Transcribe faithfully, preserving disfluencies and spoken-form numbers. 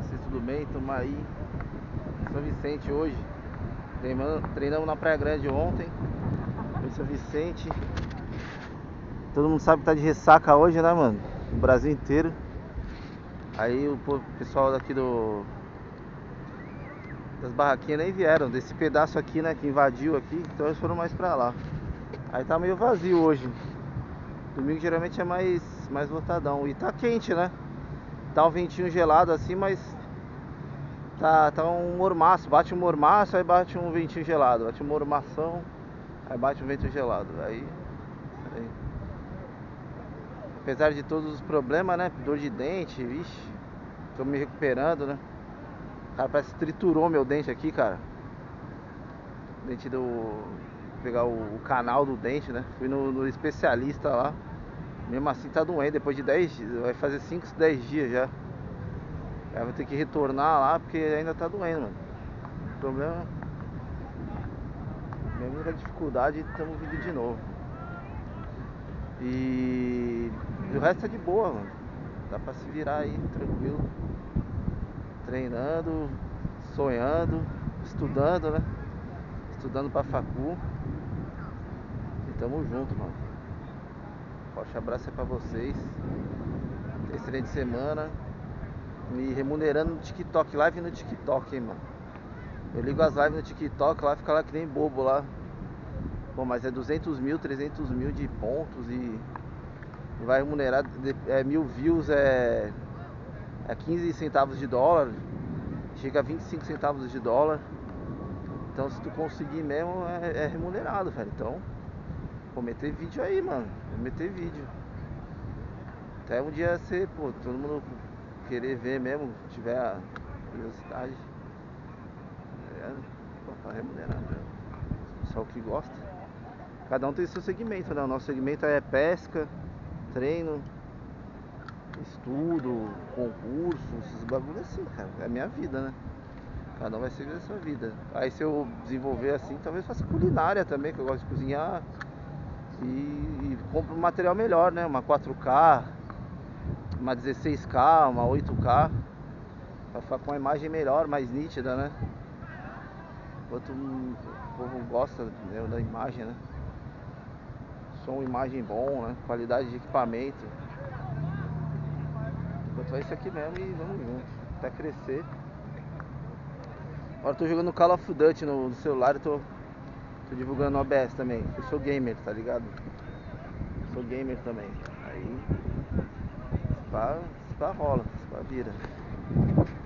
vocês, tudo bem? Estamos aí em São Vicente hoje. Treinamos, treinamos na Praia Grande ontem. Em São Vicente. Todo mundo sabe que tá de ressaca hoje, né, mano? O Brasil inteiro. Aí o pessoal daqui do das barraquinhas nem vieram. Desse pedaço aqui, né, que invadiu aqui. Então eles foram mais pra lá. Aí tá meio vazio hoje. Domingo geralmente é mais, mais lotadão. E tá quente, né? Tá um ventinho gelado assim, mas tá, tá um mormaço. Bate um mormaço, aí bate um ventinho gelado. Bate um mormação, aí bate um vento gelado. Aí, aí. Apesar de todos os problemas, né? Dor de dente, vixe. Tô me recuperando, né? Cara, parece que triturou meu dente aqui, cara. Dente do... Vou pegar o, o canal do dente, né? Fui no, no especialista lá. Mesmo assim tá doendo, depois de dez dias, vai fazer cinco, dez dias já. Aí vou ter que retornar lá porque ainda tá doendo, mano. O problema, mesmo com a dificuldade, estamos vindo de novo. E... e o resto é de boa, mano. Dá pra se virar aí, tranquilo. Treinando, sonhando, estudando, né? Estudando pra facu. E tamo junto, mano. Forte abraço aí pra vocês. Excelente semana. Me remunerando no TikTok, live no TikTok, hein, mano. Eu ligo as lives no TikTok lá, fica lá que nem bobo lá. Pô, mas é duzentos mil, trezentos mil de pontos e vai remunerar, é, mil views é, é quinze centavos de dólar, chega a vinte e cinco centavos de dólar. Então se tu conseguir mesmo é, é remunerado, velho. Então vou meter vídeo aí, mano. Vou meter vídeo. Até um dia ser, pô, todo mundo querer ver mesmo, tiver a curiosidade. É, pô, tá remunerado. Só o que gosta. Cada um tem seu segmento, né? O nosso segmento é pesca, treino, estudo, concurso, esses bagulhos assim, cara. É a minha vida, né? Cada um vai seguir a sua vida. Aí se eu desenvolver assim, talvez faça culinária também, que eu gosto de cozinhar. E, e compro um material melhor, né? Uma quatro K, uma dezesseis K, uma oito K. Pra ficar com uma imagem melhor, mais nítida, né? Enquanto o povo gosta, né, da imagem, né? Som, imagem bom, né? Qualidade de equipamento. Enquanto é isso aqui mesmo e vamos junto. Até crescer. Agora eu tô jogando Call of Duty no, no celular e tô, tô divulgando no O B S também. Eu sou gamer, tá ligado? Sou gamer também. Aí, se pá, se pá rola, se pá vira.